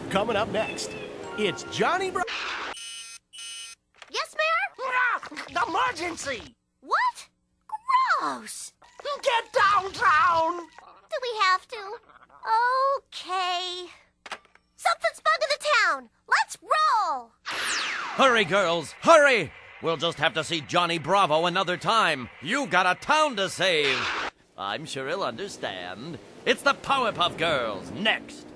Coming up next, it's Johnny Bravo. Yes, Mayor? Emergency! What? Gross! Get downtown! Do we have to? Okay. Something's bugging the town. Let's roll! Hurry, girls, hurry! We'll just have to see Johnny Bravo another time. You got a town to save. I'm sure he'll understand. It's the Powerpuff Girls, next.